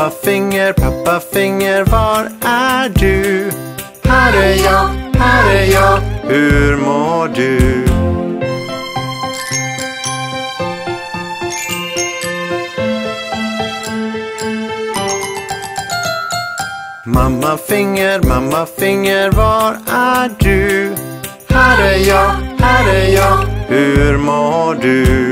Pappa Finger, var är du? Här är jag, hur mår du? Mamma Finger, var är du? Här är jag, hur mår du?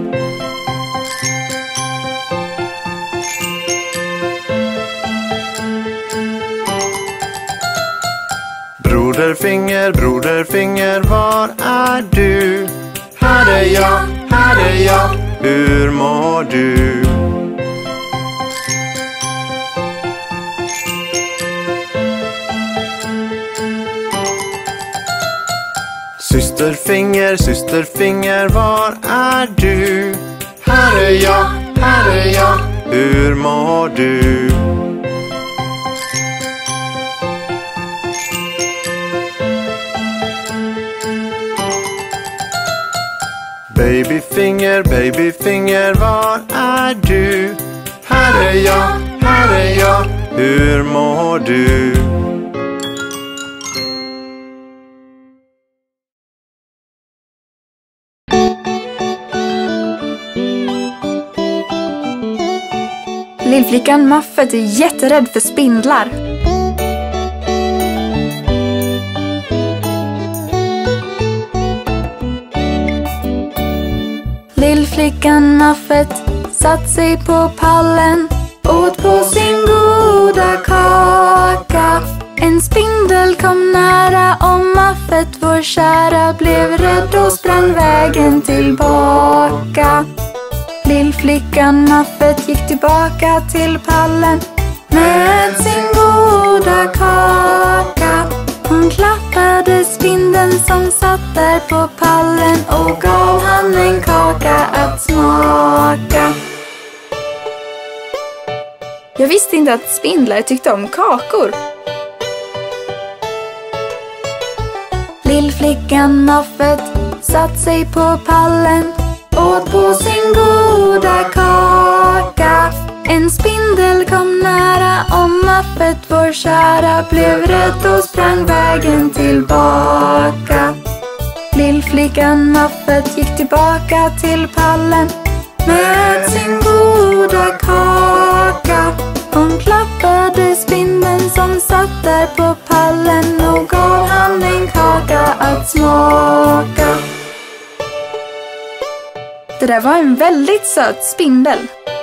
Broder Finger, var är du? Här är jag, hur mår du? Syster Finger, var är du? Här är jag, hur mår du? Baby Finger, var är du? Här är jag, hur mår du? Lillflickan Muffet är jätterädd för spindlar. Lillflickan Muffet satt sig på pallen, åt på sin goda kaka. En spindel kom nära och Muffet, vår kära, blev rädd och sprang vägen tillbaka. Lillflickan Muffet gick tillbaka till pallen med sin goda kaka. Hon klappade spindeln som satt där på pallen och gav han en kaka att smaka. Jag visste inte att spindlar tyckte om kakor. Lillflickan Muffet satt sig på pallen, åt på sin goda kaka. En spindel kom nära och Muffet, vår kära, blev rädd och sprang vägen tillbaka. Lillflickan Muffet gick tillbaka till pallen med sin goda kaka. Hon klappade spindeln som satt där på pallen och gav han en kaka att smaka. Det där var en väldigt söt spindel.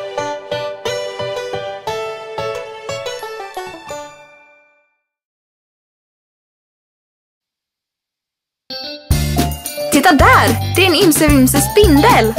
Titta där! Det är en Imse spindel.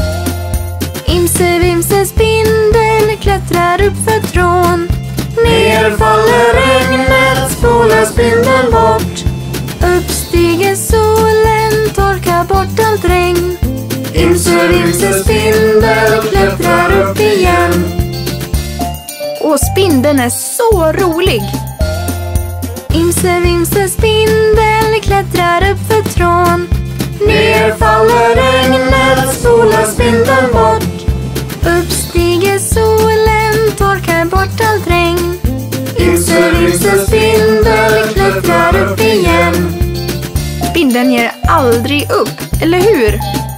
Imse spindel klättrar upp för trån. Ner faller regnet, spolar spindeln bort. Upp stiger solen, torkar bort allt regn. Imse spindel klättrar upp igen. Och spindeln är så rolig. Imse spindel klättrar upp för trån. Ner faller regnet, spolar spindeln bort. Upp stiger solen, torkar bort allt regn. Imse spindel klättrar upp igen. Spindeln ger aldrig upp, eller hur?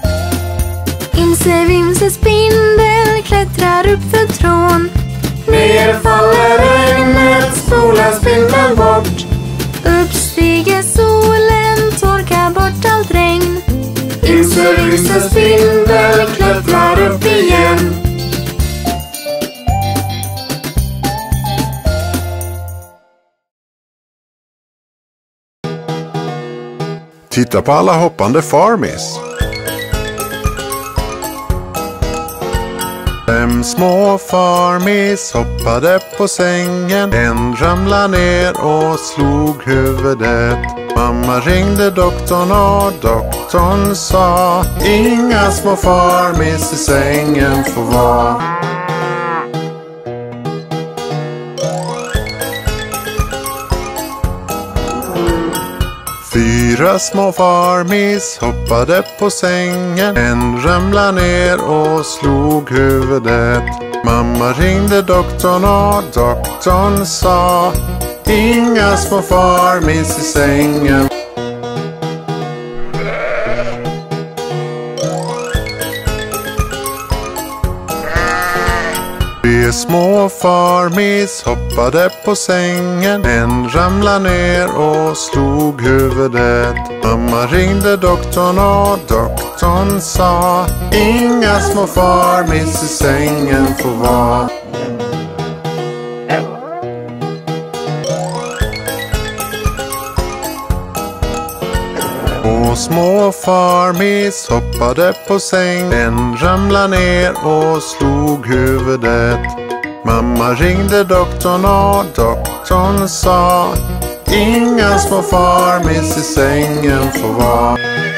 Imse spindel klättrar upp för trån. Ner faller regnet, spolar spindeln bort. Upp stiger solen, torkar bort allt regn. Imse spindel klättrar upp igen. Titta på alla hoppande farmis. 5 små farmis hoppade på sängen. En ramlade ner och slog huvudet. Mamma ringde doktorn och doktorn sa: inga små farmis i sängen får vara. Fyra små farmis hoppade på sängen. En ramlade ner och slog huvudet. Mamma ringde doktorn och doktorn sa: inga små farmis i sängen. De små farmis hoppade på sängen. En ramlade ner och slog huvudet. Mamma ringde doktorn och doktorn sa: inga små farmis i sängen får vara. Två små farmis hoppade på sängen. En ramlade ner och slog huvudet. Mamma ringde doktorn och doktorn sa: inga små farmis i sängen får vara.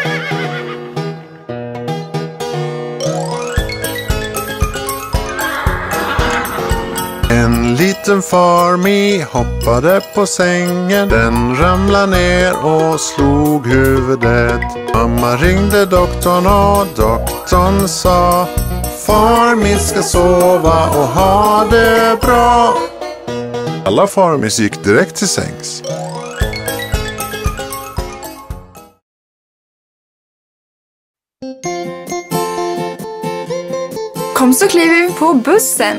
En liten farmi hoppade på sängen. Den ramlade ner och slog huvudet. Mamma ringde doktorn och doktorn sa: farmi ska sova och ha det bra. Alla farmis gick direkt till sängs. Kom så kliver vi på bussen.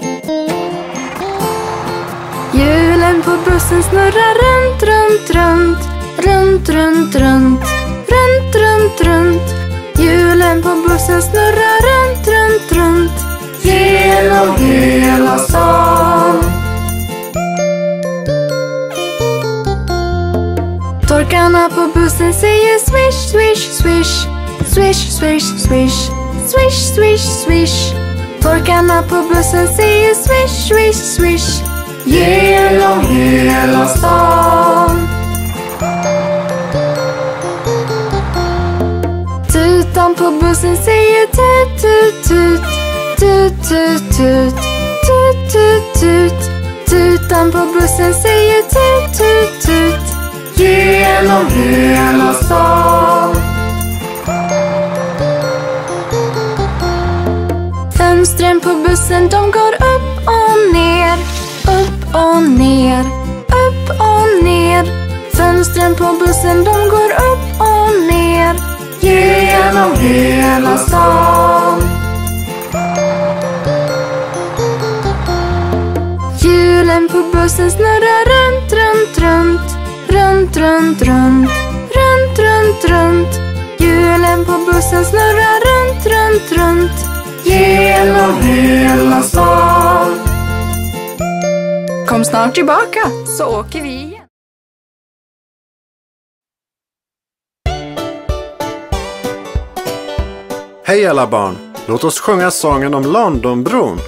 Hjulen på bussen snurrar runt, runt, runt. Runt, runt, runt. Runt, runt, runt. Hjulen på bussen snurrar runt, runt, runt. Genom hela stan. Torkarna på bussen säger swish, swish, swish. Swish, swish, swish. Swish, swish, swish. Torkarna på bussen säger swish, swish, swish. Genom hela stan. Tutan på bussen säger tut, tut, tut. Tut, tut, tut. Tut, tut, tut. Tutan på bussen säger tut, tut, tut. Genom hela stan. Fönstren på bussen de går upp och ner. Upp och ner. Upp och ner. Fönstren på bussen de går upp och ner. Genom hela stan. Hjulen på bussen snurrar runt, runt, runt. Runt, runt, runt. Runt, runt, runt. Hjulen på bussen snurrar runt, runt, runt. Genom hela stan. Kom snart tillbaka så åker vi igen. Hej alla barn! Låt oss sjunga sången om Londonbron.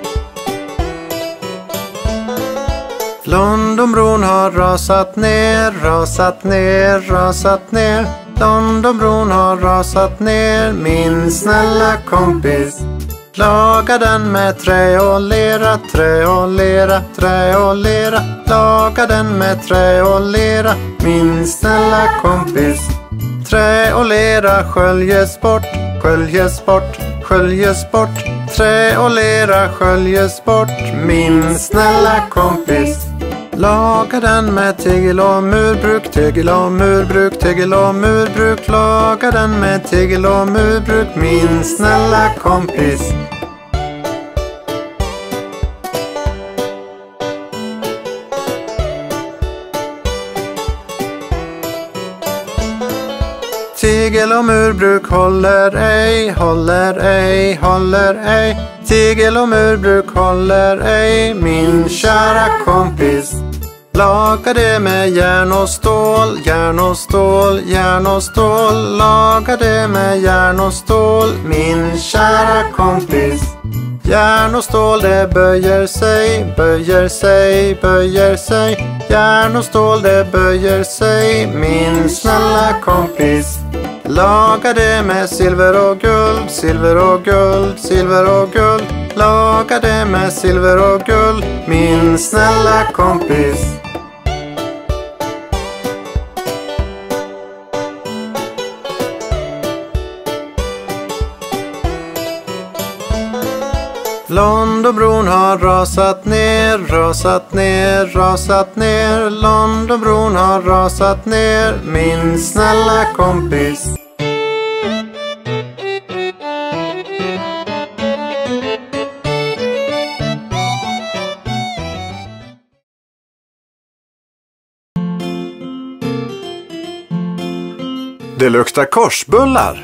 Londonbron har rasat ner, rasat ner, rasat ner. Londonbron har rasat ner, min snälla kompis. Laga den med trä och lera, trä och lera, trä och lera. Laga den med trä och lera, min snälla kompis. Trä och lera sköljes bort, sköljes bort, sköljes bort. Trä och lera sköljes bort, min snälla kompis. Laga den med tegel och murbruk, tegel och murbruk, tegel och murbruk. Laga den med tegel och murbruk, min snälla kompis. Tegel och murbruk håller ej, håller ej, håller ej. Tegel och murbruk håller ej, min kära kompis. Laga det med järn och stål, järn och stål, järn och stål. Laga det med järn och stål, min kära kompis. Järn och stål det böjer sig, böjer sig, böjer sig. Järn och stål det böjer sig, min snälla kompis. Laga det med silver och guld, silver och guld, silver och guld. Laga det med silver och guld, min snälla kompis. Londonbron har rasat ner, rasat ner, rasat ner. Londonbron har rasat ner, min snälla kompis. Det luktar korsbullar.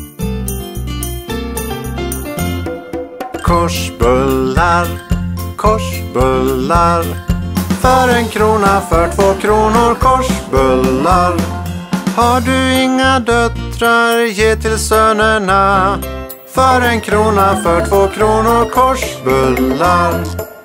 Korsbullar, korsbullar. För 1 krona, för 2 kronor, korsbullar. Har du inga döttrar, ge till sönerna. För 1 krona, för 2 kronor, korsbullar.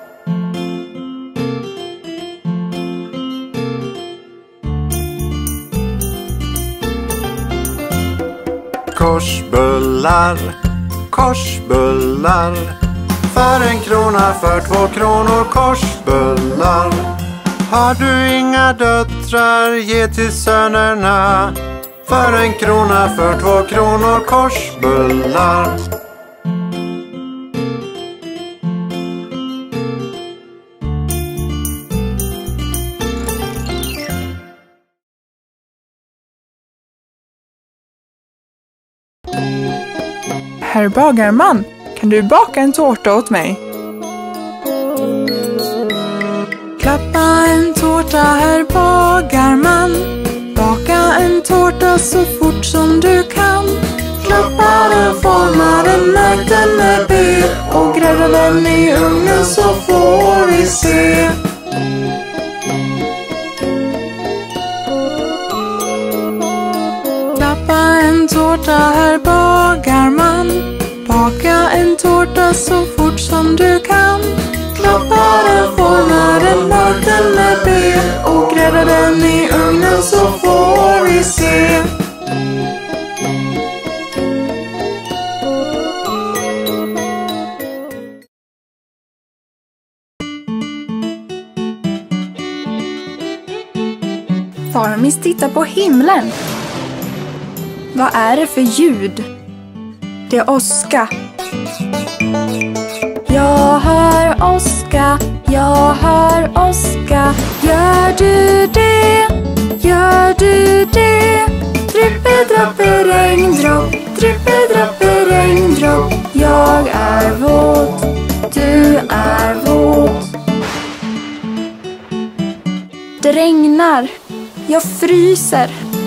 Korsbullar, korsbullar. För 1 krona, för 2 kronor, korsbullar. Har du inga döttrar, ge till sönerna. För 1 krona, för 2 kronor, korsbullar. Herr bagarman, kan du baka en tårta åt mig? Klappa en tårta, herr bagarman. Baka en tårta så fort som du kan. Klappa den, forma den, märk den med B. Och grädda den i ugnen så får vi se. Klappa en tårta, herr bagarman. Baka en tårta så fort som du kan. Klappa den, forma den, märk den med B. Och grädda den i ugnen så får vi se. Farmis tittar på himlen. Vad är det för ljud? Det är åska. Jag hör åska, jag hör åska. Gör du det? Gör du det? Drippe, drappe, regndropp. Drippe, drappe, regndropp. Jag är våt, du är våt. Det regnar. Jag fryser.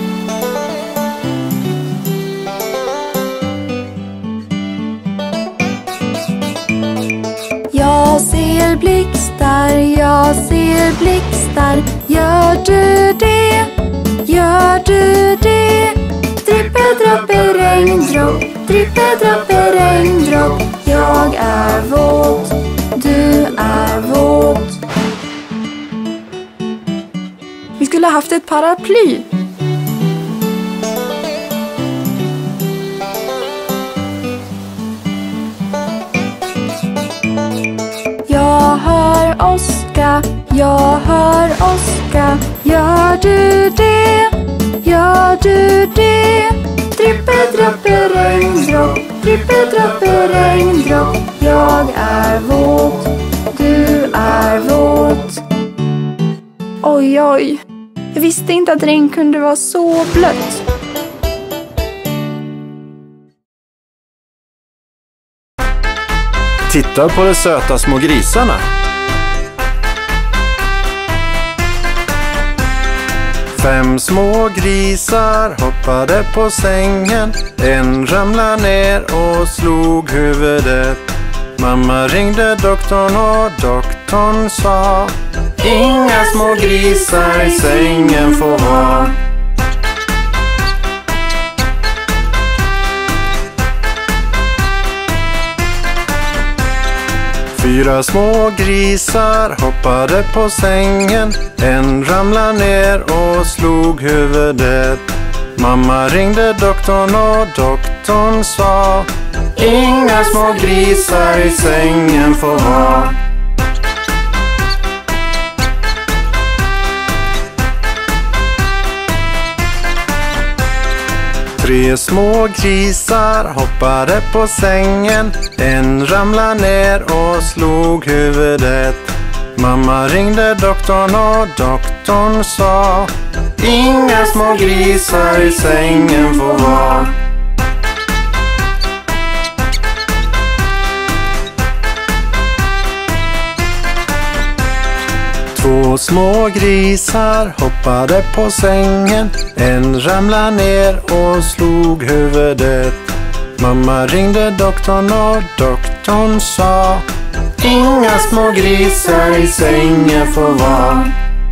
Jag ser blixtar, jag ser blixtar. Gör du det? Gör du det? Drippe, drappe, regndropp. Drippe, drappe, regndropp. Jag är våt, du är våt. Vi skulle ha haft ett paraply. Jag hör åska, jag hör åska. Gör du det? Gör du det? Drippe, drappe, regndropp. Drippe, drappe, regndropp. Jag är våt, du är våt. Oj, oj. Jag visste inte att regn kunde vara så blött. Titta på de söta små grisarna. Fem små grisar hoppade på sängen. En ramlade ner och slog huvudet. Mamma ringde doktorn och doktorn sa: inga små grisar i sängen får vara. Fyra små grisar hoppade på sängen. En ramlade ner och slog huvudet. Mamma ringde doktorn och doktorn sa: inga små grisar i sängen får vara. 3 små grisar hoppade på sängen. En ramlade ner och slog huvudet. Mamma ringde doktorn och doktorn sa: inga små grisar i sängen får vara. Två små grisar hoppade på sängen. En ramlade ner och slog huvudet. Mamma ringde doktorn och doktorn sa: inga små grisar i sängen får vara.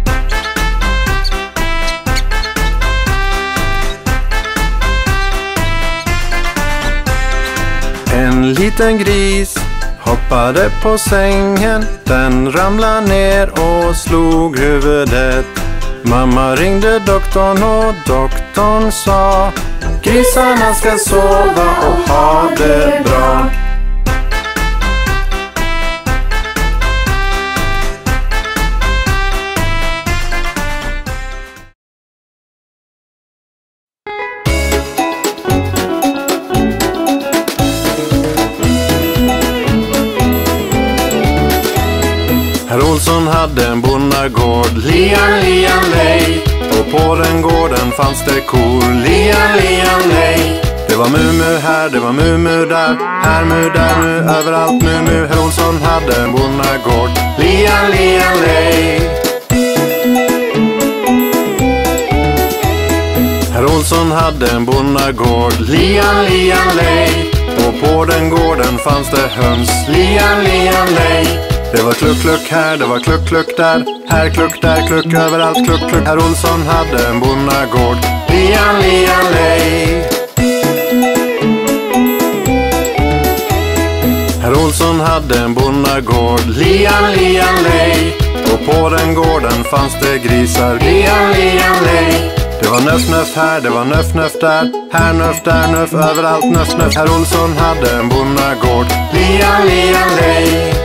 En liten gris hoppade på sängen. Den ramlade ner och slog huvudet. Mamma ringde doktorn och doktorn sa: grisarna ska sova och ha det bra. Herr Olsson hade en bonnagård, lian, lian, lej. Och på den gården fanns det kor, lian, lian, lej. Det var mu här, det var mu där. Här mu, där mu, överallt mu. Herr Olsson hade en bonnagård, lian, lian, lej. Herr Olsson hade en bonnagård, lian, lian, lej. Och på den gården fanns det höns, lian, lian, lej. Det var kluck, kluck här, det var kluck, kluck där. Här kluck, där kluck, överallt kluck, kluck. Herr Olsson hade en bonnagård, lian, lian, lej. Herr Olsson hade en bonnagård, lian, lian, lej. Och på den gården fanns det grisar, lian, lian, lej. Det var nöff, nöff här, det var nöff, nöff där. Här nöff, där nöff, överallt nöff, nöff. Herr Olsson hade en bonnagård, lian, lian, lej.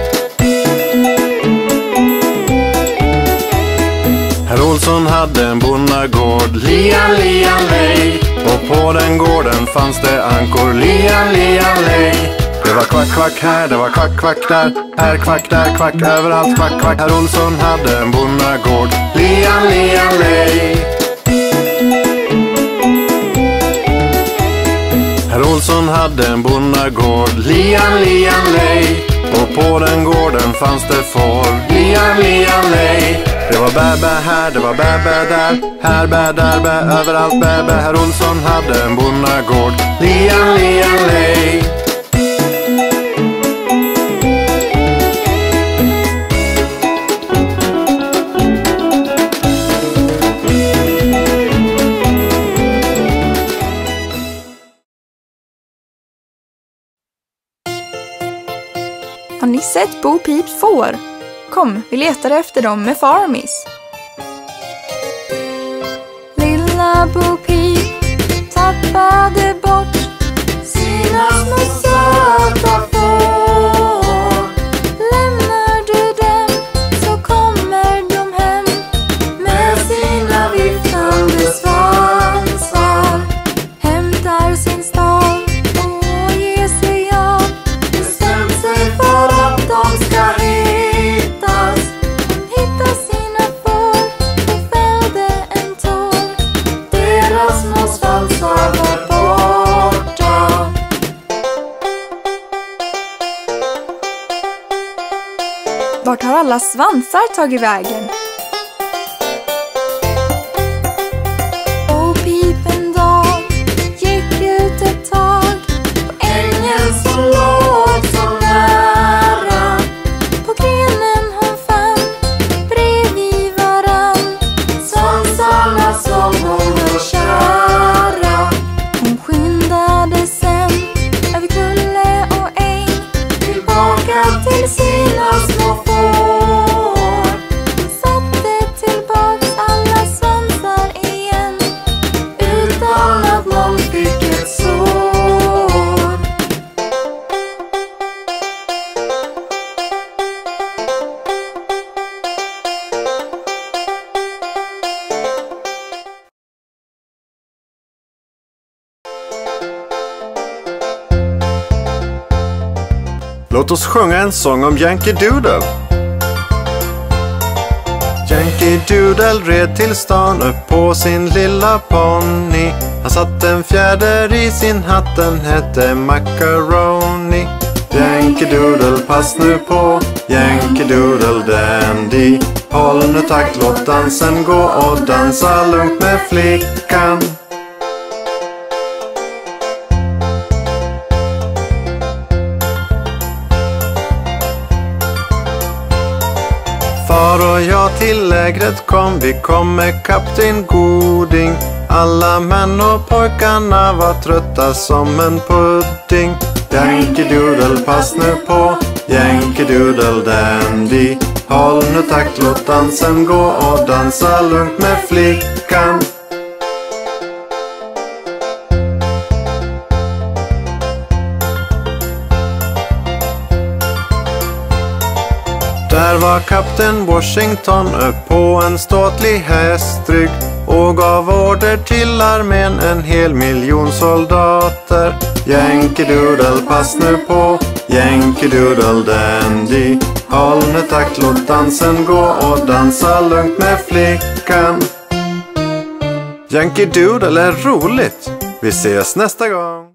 Herr Olsson hade en bonnagård, lian, lian, lej. Och på den gården fanns det ankor, lian, lian, lej. Det var kvack, kvack här, det var kvack, kvack där. Här kvack, där kvack, överallt kvack, kvack. Herr Olsson hade en bonnagård, lian, lian, lej. Herr Olsson hade en bonnagård, lian, lian, lej. Och på den gården fanns det får, lian, lian, lej. Det var bä här, det var bä där. Här bä, där bä, överallt bä. Herr Olsson hade en bonnagård, lian, lian, lej. Har ni sett Bo Pips får? Kom, vi letar efter dem med Farmis. Lilla Bo Pip tappade bort sina små söta får. Lämnar du dem så kommer de hem med sina viftande svansar. Hämtar sin stav och ger sig av. Bestämt sig för att de ska hittas. De hittar sina får och fällde en tår. Deras små svansar var borta. Vart har alla svansar tagit vägen? Och Pip en dag gick ut ett tag på ängen som låg så nära. På grenen hon fann bredvid varann svansarna som hon var kära. Hon skyndade sen över kulle och äng tillbaka till sina små får. Hon satt Låt oss sjunga en sång om Yankee Doodle. Yankee Doodle red till stan upp på sin lilla ponny. Han satt en fjäder i sin hatt, den hette Macaroni. Yankee Doodle, pass nu på, Yankee Doodle dandy. Håll nu takt, låt dansen gå och dansa lugnt med flickan. Far och jag till lägret kom, vi kom med kapten Goding. Alla män och pojkarna var trötta som en pudding. Yankee Doodle, pass nu på, Yankee Doodle dandy. Håll nu takt, låt dansen gå och dansa lugnt med flickan. Där var kapten Washington upp på en ståtlig hästrygg och gav order till armén, 1,000,000 soldater. Yankee Doodle, pass nu på, Yankee Doodle dandy. Håll nu takt, låt dansen gå och dansa lugnt med flickan. Yankee Doodle är roligt. Vi ses nästa gång.